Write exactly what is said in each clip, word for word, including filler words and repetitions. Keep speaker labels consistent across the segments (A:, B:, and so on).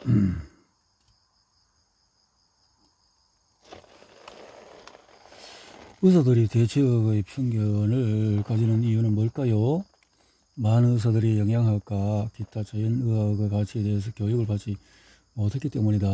A: 의사들이 대체학의 편견을 가지는 이유는 뭘까요? 많은 의사들이 영양학과, 기타 자연의학의 가치에 대해서 교육을 받지 못했기 때문이다.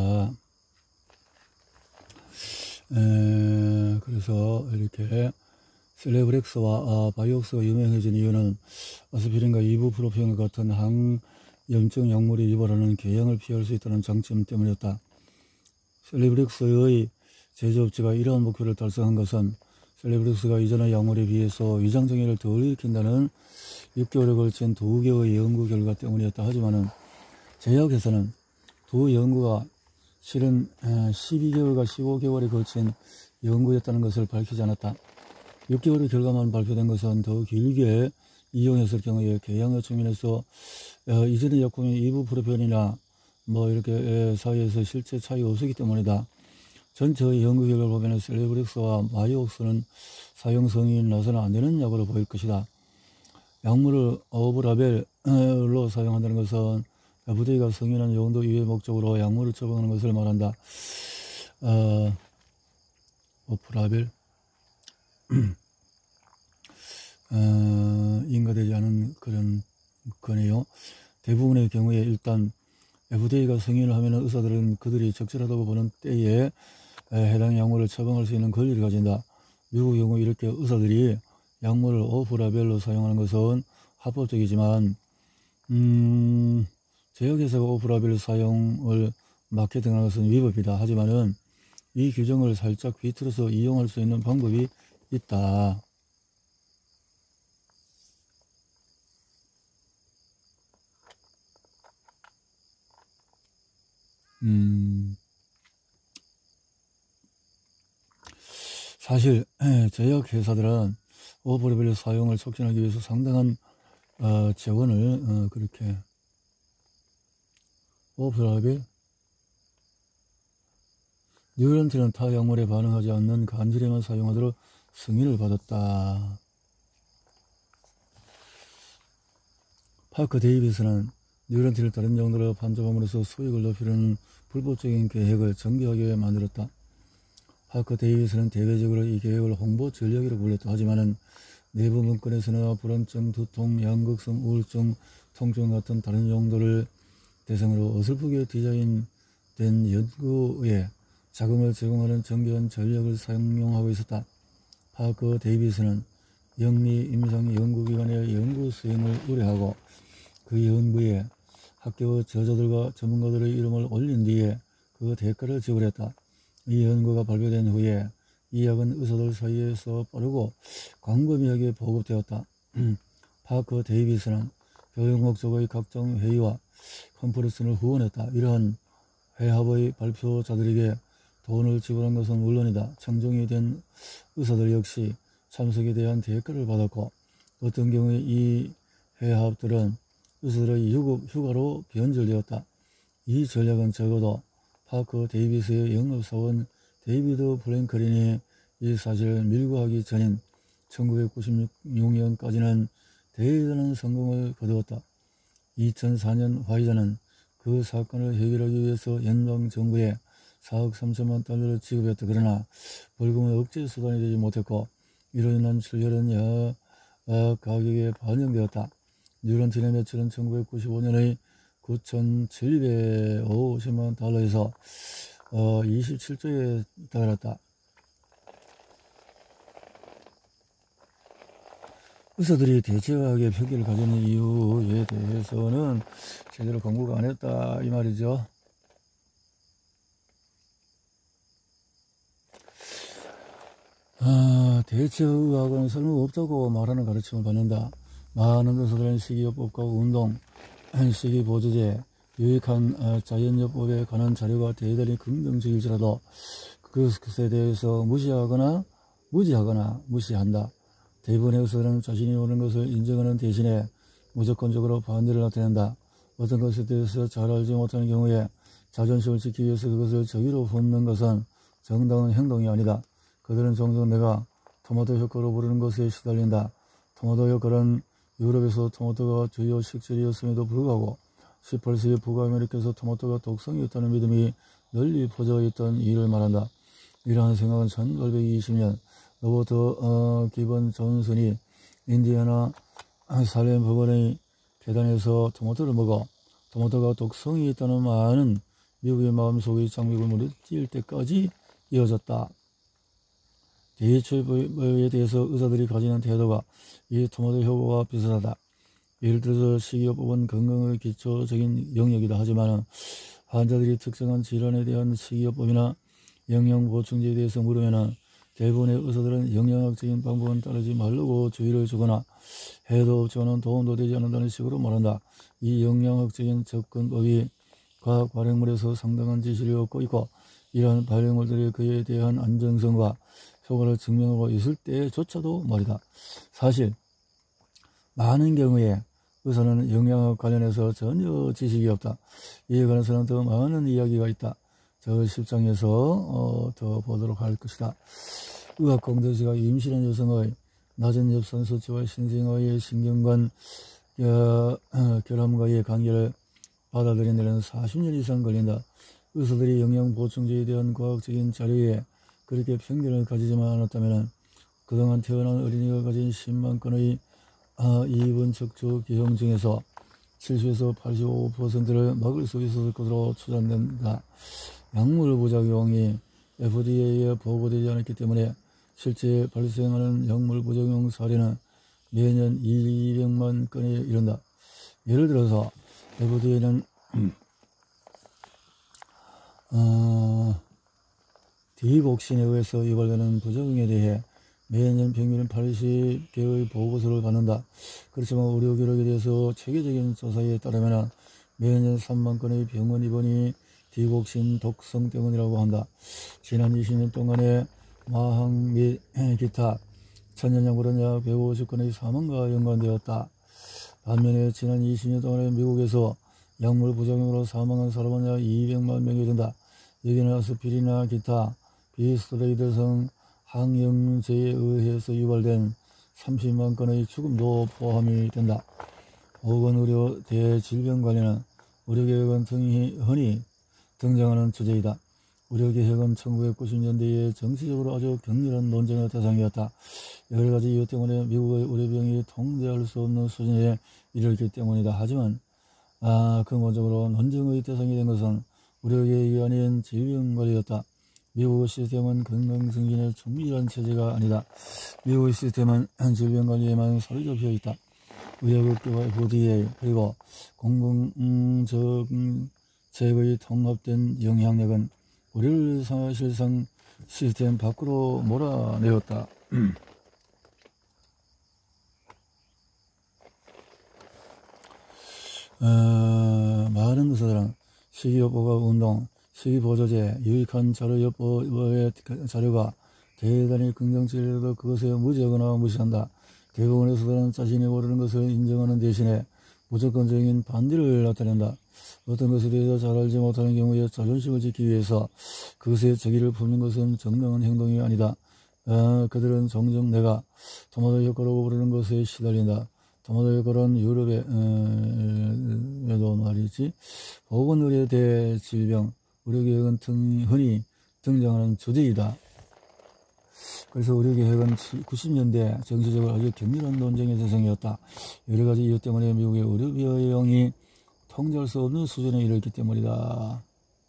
A: 에, 그래서 이렇게 셀레브렉스와 아, 바이옥스가 유명해진 이유는 아스피린과 이부프로펜 같은 항염증 약물이 유발하는 궤양을 피할 수 있다는 장점 때문이었다. 셀레브렉스의 제조업체가 이러한 목표를 달성한 것은 셀레브렉스가 이전의 약물에 비해서 위장장애를 덜 일으킨다는 육 개월에 걸친 두 개의 연구 결과 때문이었다. 하지만 제약회사는 두 연구가 실은 십이 개월과 십오 개월에 걸친 연구였다는 것을 밝히지 않았다. 육 개월의 결과만 발표된 것은 더 길게 이용했을 경우에 궤양의 측면에서 어, 이전의 약품인 이부프로펜이나 뭐 이렇게 사이에서 실제 차이가 없었기 때문이다. 전체 연구 결과를 보면 셀레브렉스와 마이옥스는 사용 성인이 나서는 안 되는 약으로 보일 것이다. 약물을 오브라벨로 사용한다는 것은 에프디에이가 승인한 용도 이외의 목적으로 약물을 처방하는 것을 말한다. 어, 오브라벨 어, 인가되지 않은 그런 거네요. 대부분의 경우에 일단 에프디에이가 승인을 하면 의사들은 그들이 적절하다고 보는 때에 해당 약물을 처방할 수 있는 권리를 가진다. 미국 경우 이렇게 의사들이 약물을 오프라벨로 사용하는 것은 합법적이지만 음, 제약회사가 오프라벨 사용을 마케팅하는 것은 위법이다. 하지만은 이 규정을 살짝 비틀어서 이용할 수 있는 방법이 있다. 음, 사실 제약회사들은 오프라벨 사용을 촉진하기 위해서 상당한 어, 재원을 어, 그렇게 오프라벨 뉴런트는 타 약물에 반응하지 않는 간질에만 사용하도록 승인을 받았다. 파커 데이비스는 뉴런트를 다른 용도로 판정함으로써 수익을 높이려는 불법적인 계획을 정교하게 만들었다. 파커 데이비스는 대외적으로 이 계획을 홍보 전략이라고 불렀다. 하지만 내부 문건에서는 불안증, 두통, 양극성, 우울증, 통증 같은 다른 용도를 대상으로 어설프게 디자인된 연구에 자금을 제공하는 정교한 전략을 사용하고 있었다. 파커 데이비스는 영리 임상 연구기관의 연구 수행을 의뢰하고 그 연구에 학교 저자들과 전문가들의 이름을 올린 뒤에 그 대가를 지불했다. 이 연구가 발표된 후에 이 약은 의사들 사이에서 빠르고 광범위하게 보급되었다. 파커 데이비스는 교육 목적의 각종 회의와 컨퍼런스를 후원했다. 이러한 회합의 발표자들에게 돈을 지불한 것은 물론이다. 청정이 된 의사들 역시 참석에 대한 대가를 받았고 어떤 경우에 이 회합들은 의사들의 유급 휴가로 변절되었다. 이 전략은 적어도 파커 데이비스의 영업사원 데이비드 프랭클린이 이 사실을 밀고하기 전인 천구백구십육 년까지는 대단한 성공을 거두었다. 이천사 년 화이자는 그 사건을 해결하기 위해서 연방정부에 사억 삼천만 달러를 지급했다. 그러나 벌금은 억제 수단이 되지 못했고 이로 인한 출혈은 여 어, 가격에 반영되었다. 뉴런틴의 매출은 천구백구십오 년의 구천칠백오십만 달러에서 어, 이십칠 조에 달했다. 의사들이 대체학의 편견을 가지는 이유에 대해서는 제대로 공부가 안 했다 이 말이죠. 아, 대체의학은 쓸모없다고 말하는 가르침을 받는다. 많은 의사들은 식이요법과 운동, 식이보조제, 유익한 자연요법에 관한 자료가 대단히 긍정적일지라도 그것에 대해서 무시하거나 무지하거나 무시한다. 대부분의 의사들은 자신이 옳은 것을 인정하는 대신에 무조건적으로 반대를 나타낸다. 어떤 것에 대해서 잘 알지 못하는 경우에 자존심을 지키기 위해서 그것을 저기로 붓는 것은 정당한 행동이 아니다. 그들은 종종 내가 토마토 효과로 부르는 것에 시달린다. 토마토 효과는 유럽에서 토마토가 주요 식재료였음에도 불구하고 십팔 세기 북아메리카에서 토마토가 독성이 있다는 믿음이 널리 퍼져 있던 이를 말한다. 이러한 생각은 천팔백이십 년 로버트 어, 기본 존슨이 인디애나 살렘 법원의 계단에서 토마토를 먹어 토마토가 독성이 있다는 말은 미국의 마음속의 장벽을 무너뜨릴 때까지 이어졌다. 대처법에 대해서 의사들이 가지는 태도가 이 토마토 효과와 비슷하다. 예를 들어서 식이요법은 건강의 기초적인 영역이다 하지만 환자들이 특정한 질환에 대한 식이요법이나 영양보충제에 대해서 물으면 대부분의 의사들은 영양학적인 방법은 따르지 말라고 주의를 주거나 해도 없지만 도움도 되지 않는다는 식으로 말한다. 이 영양학적인 접근법이 과학 발행물에서 상당한 지시를 얻고 있고 이러한 발행물들이 그에 대한 안정성과 효과를 증명하고 있을 때조차도 말이다. 사실 많은 경우에 의사는 영양학 관련해서 전혀 지식이 없다. 이에 관해서는 더 많은 이야기가 있다. 저 십 장에서 어, 더 보도록 할 것이다. 의학 공동체가 임신한 여성의 낮은 엽산 수치와 신생아의 신경관 어, 어, 결함과의 관계를 받아들이는 데는 사십 년 이상 걸린다. 의사들이 영양 보충제에 대한 과학적인 자료에 그렇게 편견을 가지지만 않았다면 그동안 태어난 어린이가 가진 십만 건의 아, 이분 척추 기형 중에서 칠십에서 팔십오 퍼센트를 막을 수 있었을 것으로 추산된다. 약물 부작용이 에프디에이에 보고되지 않았기 때문에 실제 발생하는 약물 부작용 사례는 매년 이백만 건에 이른다. 예를 들어서 에프디에이는 어, 디복신에 의해서 유발되는 부작용에 대해 매년 평균 팔십 개의 보고서를 받는다. 그렇지만 의료 기록에 대해서 체계적인 조사에 따르면 매년 삼만 건의 병원 입원이 디복신 독성 때문이라고 한다. 지난 이십 년 동안에 마학 및 기타 천연약물은 약 백오십 건의 사망과 연관되었다. 반면에 지난 이십 년 동안에 미국에서 약물 부작용으로 사망한 사람은 약 이백만 명이 된다. 여기는 아스피린이나 기타 비스테로이드성 항염제에 의해서 유발된 삼십만 건의 죽음도 포함이 된다. 보건의료 대질병관리는 의료개혁은 흔히 등장하는 주제이다. 의료개혁은 천구백구십 년대에 정치적으로 아주 격렬한 논쟁의 대상이었다. 여러가지 이유 때문에 미국의 의료병이 통제할 수 없는 수준에 이르기 때문이다. 하지만 아, 근본적으로 논쟁의 대상이 된 것은 의료개혁이 아닌 질병관리였다. 미국의 시스템은 건강증진의 충실한 체제가 아니다. 미국의 시스템은 질병관리에만 사로잡혀 있다. 의학업계와 에프디에이 그리고 공공정책의 통합된 영향력은 우리를 사실상 시스템 밖으로 몰아내었다. 어, 많은 의사들은 식이요법과 운동, 식이보조제, 유익한 자료요법의 자료가 대단히 긍정적이라도 그것에 무지하거나 무시한다. 대부분의 의사들은 자신이 모르는 것을 인정하는 대신에 무조건적인 반대를 나타낸다. 어떤 것에 대해서 잘 알지 못하는 경우에 자존심을 지키기 위해서 그것에 적의를 품는 것은 정당한 행동이 아니다. 어, 그들은 종종 내가 토마토 효과라고 부르는 것에 시달린다. 토마토 효과는 유럽에도 어, 말이지 보건의료 대질병 의료개혁은 흔히 등장하는 주제이다. 그래서 의료개혁은 구십 년대 정치적으로 아주 격렬한 논쟁의 대상이었다. 여러가지 이유 때문에 미국의 의료비용이 통제할 수 없는 수준에 이르렀기 때문이다.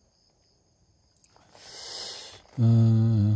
A: 음,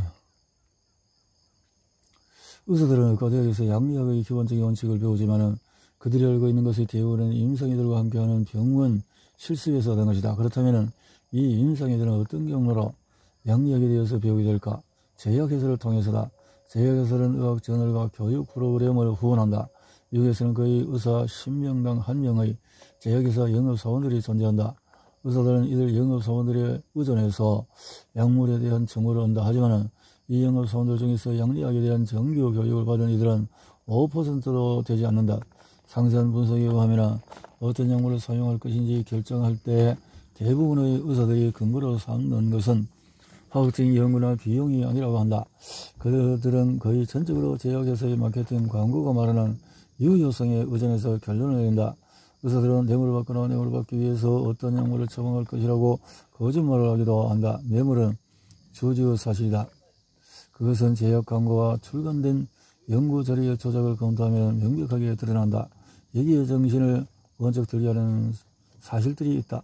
A: 의사들은 의과대학에서 양리학의 기본적인 원칙을 배우지만 그들이 알고 있는 것의 대부분은 임상의들과 함께하는 병원 실습에서 얻은 것이다. 그렇다면 이 임상의들은 어떤 경로로 양리학에 대해서 배우게 될까? 제약회사를 통해서다. 제약회사는 의학 저널과 교육 프로그램을 후원한다. 미국에서는 거의 의사 십 명당 한 명의 제약회사 영업사원들이 존재한다. 의사들은 이들 영업사원들에 의존해서 약물에 대한 정보를 얻는다. 하지만 이 영업사원들 중에서 양리학에 대한 정규 교육을 받은 이들은 오 퍼센트도 되지 않는다. 상세한 분석에 의하면 어떤 약물을 사용할 것인지 결정할 때 대부분의 의사들이 근거로 삼는 것은 화학적인 연구나 비용이 아니라고 한다. 그들은 거의 전적으로 제약회사의 마케팅 광고가 말하는 유효성에 의존해서 결론을 낸다. 의사들은 뇌물을 받거나 뇌물을 받기 위해서 어떤 약물을 처방할 것이라고 거짓말을 하기도 한다. 뇌물은 주주 사실이다. 그것은 제약 광고와 출간된 연구 자료의 조작을 검토하면 명백하게 드러난다. 여기에 정신을 번쩍 들게 하는 사실들이 있다.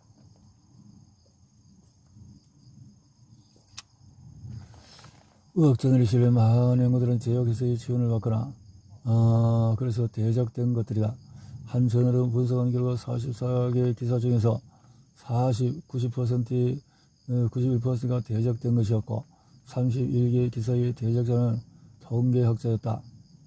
A: 의학저널에 실린 많은 연구들은 제약회사의 지원을 받거나 아, 그래서 대작된 것들이다. 한 저널은 분석한 결과 사십사 개 기사 중에서 사십, 구십 퍼센트, 구십일 퍼센트가 대작된 것이었고 삼십일 개 기사의 대작자는 통계학자였다.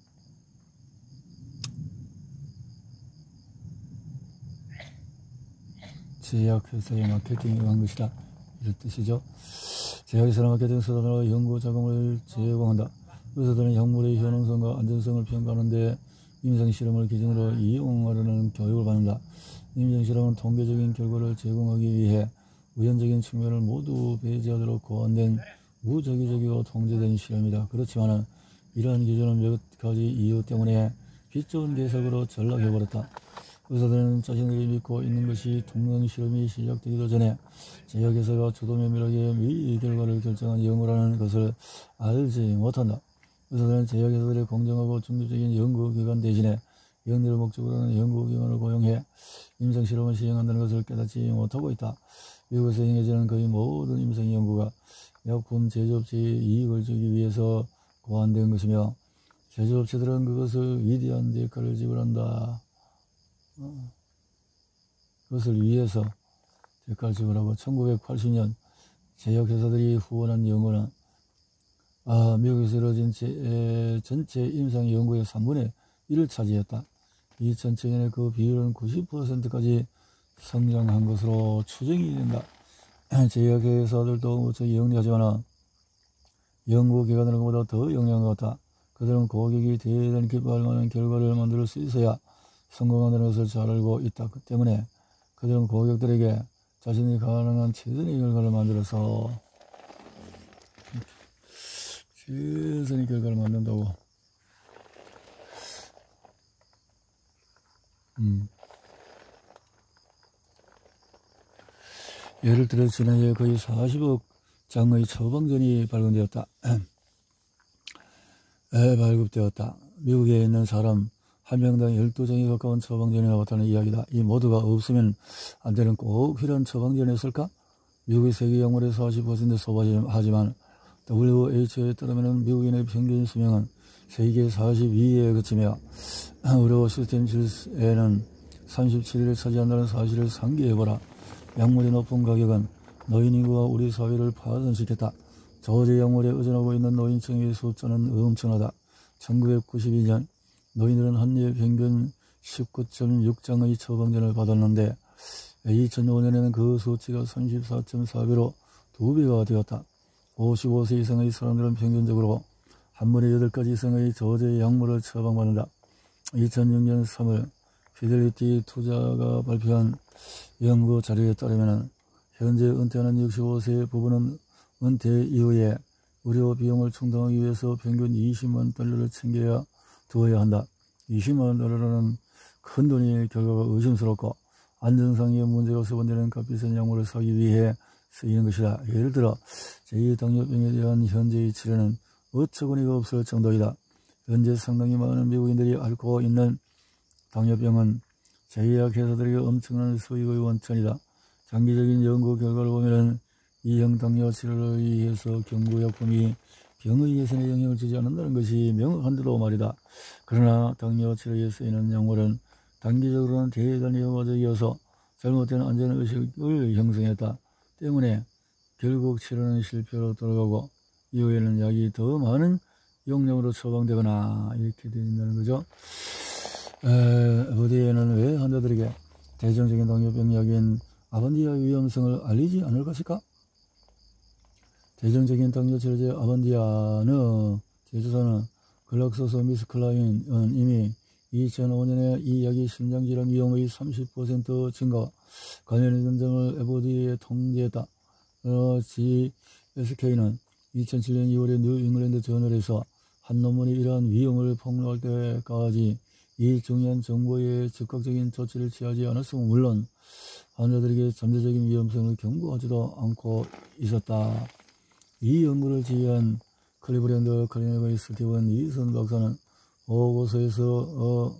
A: 제약회사의 마케팅에 의한 것이다. 이런 뜻이죠. 제약회사는 마케팅 수단으로 연구 자금을 제공한다. 의사들은 약물의 효능성과 안전성을 평가하는데 임상실험을 기준으로 이용하려는 교육을 받는다. 임상실험은 통계적인 결과를 제공하기 위해 우연적인 측면을 모두 배제하도록 고안된 무작위적이고 통제된 실험이다. 그렇지만 이러한 기준은 몇 가지 이유 때문에 빛 좋은 개석으로 전락해버렸다. 의사들은 자신들이 믿고 있는 것이 동명 실험이 시작되기도 전에 제약회사가 주도 면밀하게 미의 결과를 결정한 연구라는 것을 알지 못한다. 의사들은 제약회사들의 공정하고 중립적인 연구기관 대신에 영리를 목적으로 하는 연구기관을 고용해 임상실험을 시행한다는 것을 깨닫지 못하고 있다. 미국에서 행해지는 거의 모든 임상연구가 약품 제조업체의 이익을 주기 위해서 고안된 것이며 제조업체들은 그것을 위대한 대가를 지불한다. 그것을 위해서 대가를 지불하고 천구백팔십 년 제약회사들이 후원한 연구는 아, 미국에서 이루어진 제, 전체 임상 연구의 삼분의 일을 차지했다. 이천칠 년에 그 비율은 구십 퍼센트까지 성장한 것으로 추정이 된다. 제약회사들도 무척 영리하지만 연구기관들은 그보다 더 영리한 것 같다. 그들은 고객이 대단히 기뻐할 만한 결과를 만들 수 있어야 성공한다는 것을 잘 알고 있다. 그 때문에 그들은 고객들에게 자신이 가능한 최선의 결과를 만들어서 최선의 결과를 만든다고. 음. 예를 들어 지난해 거의 사십억 장의 처방전이 발견되었다. 에, 발급되었다. 미국에 있는 사람 한 명당 열두 장에 가까운 처방전이 나왔다는 이야기다. 이 모두가 없으면 안 되는 꼭 필요한 처방전이었을까? 미국의 세계 약물의 사십 퍼센트 소비하지만 더블유에이치오에 따르면 미국인의 평균 수명은 세계 사십이 회에 그치며 의료 시스템 질서에는 삼십칠 위를 차지한다는 사실을 상기해보라. 약물의 높은 가격은 노인 인구가 우리 사회를 파산시켰다. 저제 약물에 의존하고 있는 노인층의 숫자는 엄청나다. 천구백구십이 년 노인들은 한 해 평균 십구 점 육 장의 처방전을 받았는데 이천오 년에는 그 수치가 삼십사 점 사 배로 두 배가 되었다. 오십오 세 이상의 사람들은 평균적으로 한 번에 여덟 가지 이상의 저제 약물을 처방받는다. 이천육 년 삼월 피델리티 투자가 발표한 연구 자료에 따르면 현재 은퇴하는 육십오 세 부부는 은퇴 이후에 의료 비용을 충당하기 위해서 평균 이십만 달러를 챙겨야 두어야 한다. 이십만 달러라는 큰 돈이 결과가 의심스럽고 안전상의 문제가 수반되는 값비싼 약물을 사기 위해 쓰이는 것이다. 예를 들어 제이 당뇨병에 대한 현재의 치료는 어처구니가 없을 정도이다. 현재 상당히 많은 미국인들이 앓고 있는 당뇨병은 제약회사들에게 엄청난 수익의 원천이다. 장기적인 연구 결과를 보면 이형 당뇨 치료를 위해서 경구약품이 병의 개선에 영향을 주지 않는다는 것이 명확한데도 말이다. 그러나 당뇨 치료에 쓰이는 약물은 단기적으로는 대단히 효과적이어서 잘못된 안전의식을 형성했다. 때문에 결국 치료는 실패로 돌아가고 이후에는 약이 더 많은 용량으로 처방되거나 이렇게 된다는 거죠. 에프디에이는 왜 환자들에게 대중적인 당뇨병 약인 아반디아 위험성을 알리지 않을 것일까? 대중적인 당뇨 치료제 아반디아는 제조사는 글락소스미스클라인은 이미 이천오 년에 이 약이 심장질환 위험의 삼십 퍼센트 증가 관련된 점을 에프디에이에 통지했다. 어, 지에스케이는 이천칠 년 이월에 뉴 잉글랜드 저널에서 한 논문이 이러한 위험을 폭로할 때까지 이 중요한 정보에 즉각적인 조치를 취하지 않았으면 물론 환자들에게 잠재적인 위험성을 경고하지도 않고 있었다. 이 연구를 지휘한 클리브랜드 클리닉의 스티븐 이슨 박사는 보고서에서 어,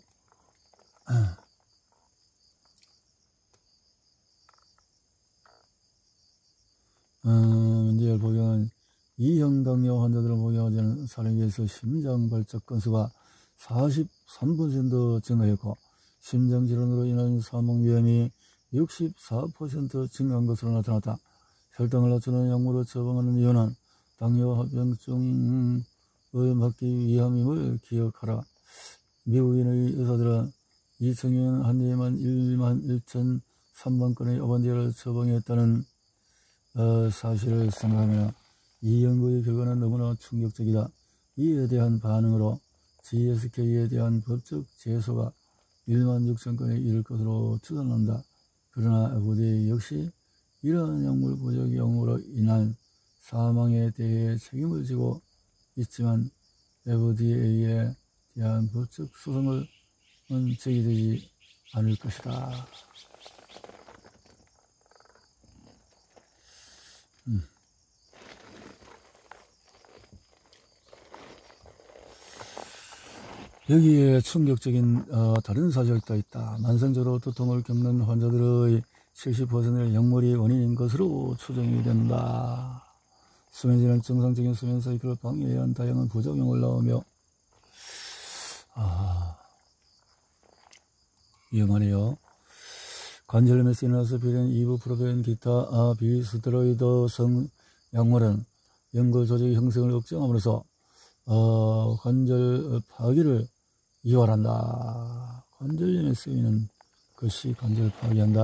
A: 어, 문제를 복용한 이형 당뇨 환자들을 복용하지 않은 사람에 비해서 심장 발작 건수가 사십삼 퍼센트 증가했고 심장질환으로 인한 사망 위험이 육십사 퍼센트 증가한 것으로 나타났다. 혈당을 낮추는 약물을 처방하는 이유는 당뇨 합병증을 막기 위함임을 기억하라. 미국인의 의사들은 이천 년 한 해에만 일만 일천삼백 건의 오반제를 처방했다는 어, 사실을 생각하며 이 연구의 결과는 너무나 충격적이다. 이에 대한 반응으로 지에스케이에 대한 법적 제소가 일만 육천 건에 이를 것으로 추산한다. 그러나 에프디에이 역시 이러한 약물 부작용으로 인한 사망에 대해 책임을 지고 있지만 에프디에이에 대한 법적 소송은 제기되지 않을 것이다. 음. 여기에 충격적인 어, 다른 사실도 있다. 만성적으로 두통을 겪는 환자들의 칠십 퍼센트는 약물이 원인인 것으로 추정이 된다. 수면제는 정상적인 수면 사이클을 방해한 다양한 부작용을 낳으며 아, 위험하네요. 관절염에 쓰이는 아스피린, 이부프로펜, 기타 아, 비스테로이드성 약물은 연골 조직의 형성을 억제함으로써 어, 관절 파괴를 이완한다. 관절염에 쓰이는 것이 관절을 파괴한다.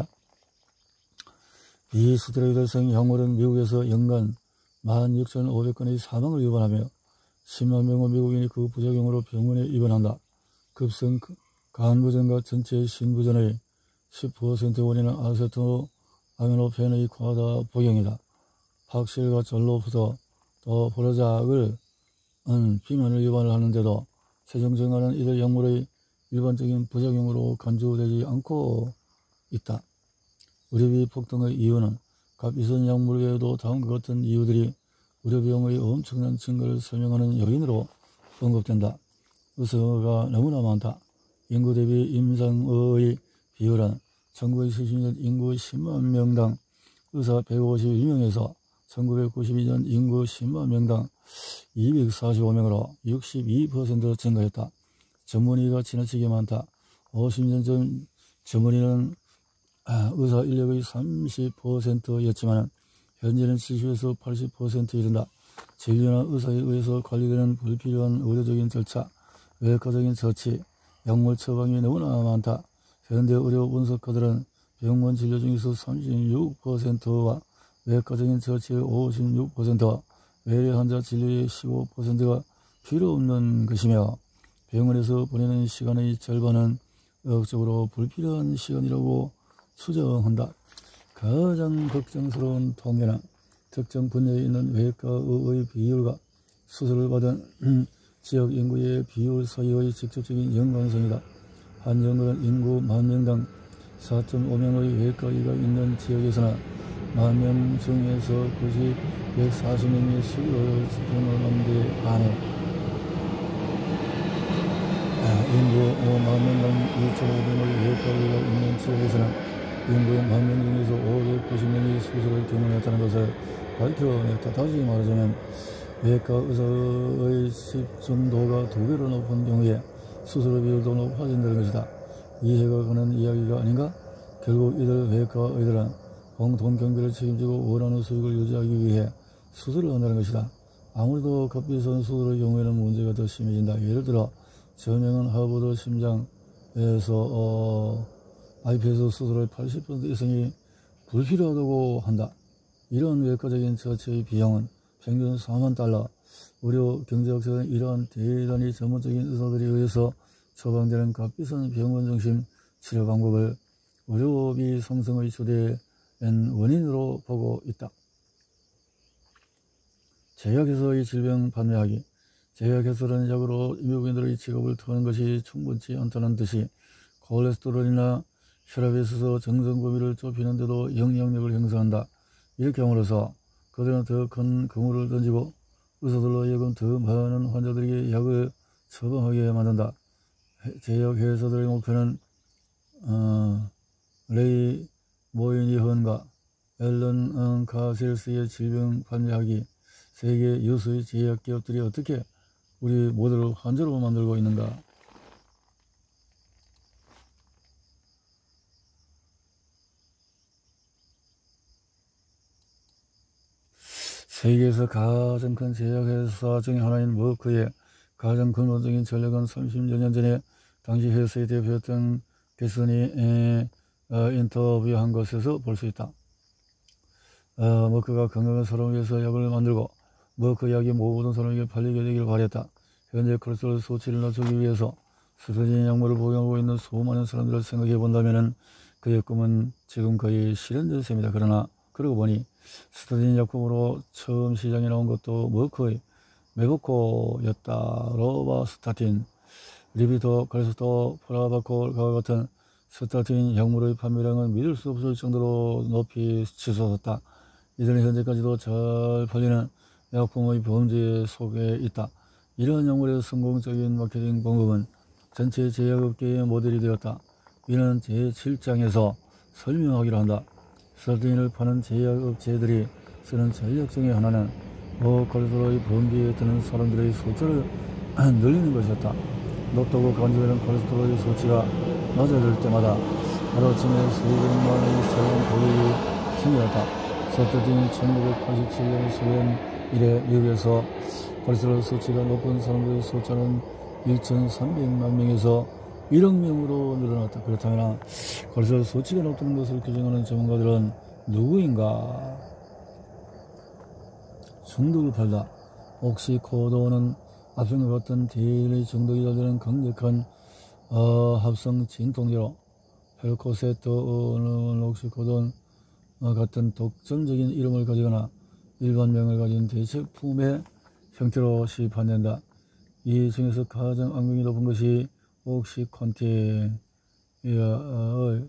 A: 비스테로이드성 약물은 미국에서 연간 만 육천오백 건의 사망을 유발하며 십만 명의 미국인이 그 부작용으로 병원에 입원한다. 급성 간부전과 전체 신부전의 십 퍼센트 원인은 아세토아미노펜의 과다 복용이다. 박실과 절로부터 또 보로작을 은 비만을 유발을 하는데도 최종 증가는 이들 약물의 일반적인 부작용으로 간주되지 않고 있다. 의료비 폭등의 이유는 갑이선 약물 외에도 다음과 같은 이유들이 의료비용의 엄청난 증가를 설명하는 요인으로 언급된다. 의사가 너무나 많다. 인구 대비 임상의 비율은 천구백칠십 년 인구 십만 명당 의사 백오십일 명에서 천구백구십이 년 인구 십만 명당 이백사십오 명으로 육십이 퍼센트 증가했다. 전문의가 지나치게 많다. 오십 년 전 전문의는 의사 인력의 삼십 퍼센트였지만 현재는 칠십에서 팔십 퍼센트에 이른다. 진료나 의사에 의해서 관리되는 불필요한 의료적인 절차, 외과적인 처치, 약물 처방이 너무나 많다. 현대 의료 분석가들은 병원 진료 중에서 삼십육 퍼센트와 외과적인 처치의 오십육 퍼센트, 외래 환자 진료의 십오 퍼센트가 필요 없는 것이며 병원에서 보내는 시간의 절반은 의학적으로 불필요한 시간이라고 추정한다. 가장 걱정스러운 통계는 특정 분야에 있는 외과의의 비율과 수술을 받은 지역 인구의 비율 사이의 직접적인 연관성이다. 한 연구는 인구 만 명당 사 점 오 명의 외과의가 있는 지역에서는 만 명 중에서 굳이 백사십 명의 수술을 집행하는 데 반해 인구 만 명당 이천오백의 외과의가 있는 지역에서는 인구 만 명 중에서 오백구십 명이 수술을 경험했다는 것을 밝혀냈다. 다시 말하자면 외과 의사의 집중도가 두 배로 높은 경우에 수술 비율도 높아진다는 것이다. 이해가 가는 이야기가 아닌가? 결국 이들 외과의들은 공통 경비를 책임지고 원하는 수익을 유지하기 위해 수술을 한다는 것이다. 아무래도 값비싼 수술의 경우에는 문제가 더 심해진다. 예를 들어 저명한 하버드 심장에서 어, 아이피에스 수술의 팔십 퍼센트 이상이 불필요하다고 한다. 이런 외과적인 처치의 비용은 평균 사만 달러. 의료 경제학자는 이러한 대단히 전문적인 의사들에 의해서 처방되는 값비싼 병원 중심 치료 방법을 의료비 상승의 주된 원인으로 보고 있다. 제약회사의 질병 판매하기. 제약 해설은 약으로 미국인들의 직업을 터는 것이 충분치 않다는 듯이 콜레스테롤이나 혈압에 있어서 정성 범위를 좁히는 데도 영향력을 행사한다. 이렇게 함으로써 그들은 더 큰 그물을 던지고 의사들로 하여금 더 많은 환자들에게 약을 처방하게 만든다. 제약 회사들의 목표는 어, 레이 모이니헌과 앨런 어, 카셀스의 질병 판매하기. 세계 유수의 제약 기업들이 어떻게 우리 모두를 환자로 만들고 있는가. 세계에서 가장 큰 제약회사 중에 하나인 머크의 가장 근본적인 전략은 삼십여 년 전에 당시 회사의 대표였던 게슨이 어, 인터뷰한 것에서 볼 수 있다. 어, 머크가 건강한 사람을 위해서 약을 만들고 머크 약이 모든 사람에게 팔리게 되기를 바랬다. 현재 콜레스테롤 수치를 낮추기 위해서 스테로이드 약물을 복용하고 있는 수많은 사람들을 생각해 본다면 그의 꿈은 지금 거의 실현된 셈이다. 그러나 그러고 보니 스테로이드 약품으로 처음 시장에 나온 것도 머크의 메보코였다. 로바스타틴, 리비도, 그레스토, 프라바콜과 같은 스타틴 약물의 판매량은 믿을 수 없을 정도로 높이 치솟았다. 이들은 현재까지도 잘 팔리는 약품의 범죄 속에 있다. 이러한 약물의 성공적인 마케팅 방법은 전체 제약업계의 모델이 되었다. 이는 제칠 장에서 설명하기로 한다. 스타틴을 파는 제약업체들이 쓰는 전략 중에 하나는 고콜레스테롤의 범죄에 드는 사람들의 숫자를 늘리는 것이었다. 높다고 간주되는 콜레스테롤의 수치가 낮아질 때마다 하루아침에 수백만의 새로운 고객이 생겨났다. 스타틴이 천구백팔십칠 년 소련 이래 미국에서 콜레스테롤 수치가 높은 사람들의 숫자는 이천삼백만 명에서 일억 명으로 늘어났다. 그렇다면 콜레스테롤 수치가 높다는 것을 규정하는 전문가들은 누구인가? 중독을 팔다. 옥시코도는 앞서 같은 대인의 중독이 되는 강력한 어, 합성 진통제로 펠코세토는 옥시코돈 어, 같은 독점적인 이름을 가지거나 일반명을 가진 대체품의 형태로 시판된다. 이 중에서 가장 악명이 높은 것이 옥시콘틴. 어,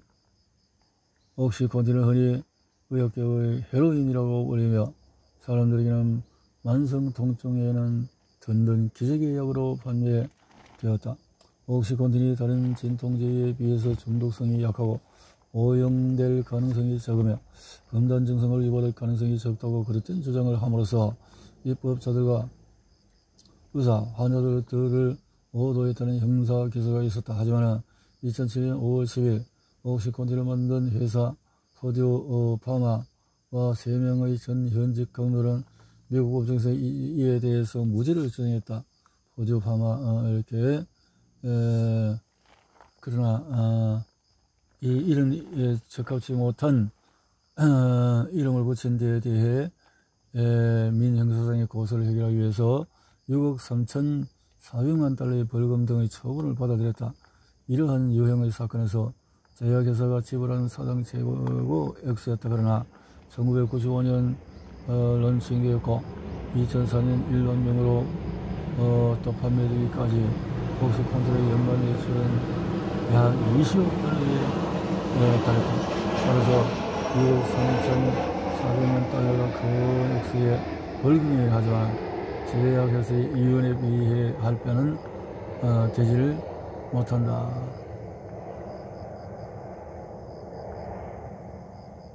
A: 옥시콘틴을 흔히 의학계의 헤로인이라고 불리며 사람들에게는 만성 통증에는 든든 기적의 약으로 판매되었다. 옥시콘틴이 다른 진통제에 비해서 중독성이 약하고 오염될 가능성이 적으며 금단 증상을 유발할 가능성이 적다고 그릇된 주장을 함으로써 입법자들과 의사, 환자들을 오도했다는 형사 기소가 있었다. 하지만 이천칠 년 오월 십일 옥시콘틴을 만든 회사 포듀 파마와 세 명의 전 현직 경로는 미국 법정에서 이에 대해서 무죄를 주장했다. 포듀 파마 어, 이렇게 에, 그러나 어, 이 이름에 적합치 못한 어, 이름을 붙인 데에 대해 에, 민형사상의 고소를 해결하기 위해서 육억 삼천사백만 달러의 벌금 등의 처분을 받아들였다. 이러한 유형의 사건에서 제약회사가 지불한 사상 최고 액수였다. 그러나 천구백구십오 년 어, 런칭되었고 이천사 년 일만 명으로 어, 또 판매되기까지 옥시콘틴의 연간 매출은 약 이십억 달러에 에 달했다. 따라서 육억 삼천사백만 달러가 큰 액수의 벌금이긴 하지만 제약회사의 이윤에 비해 할 바는 어, 되지를 못한다.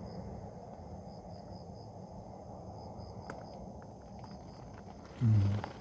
A: 음.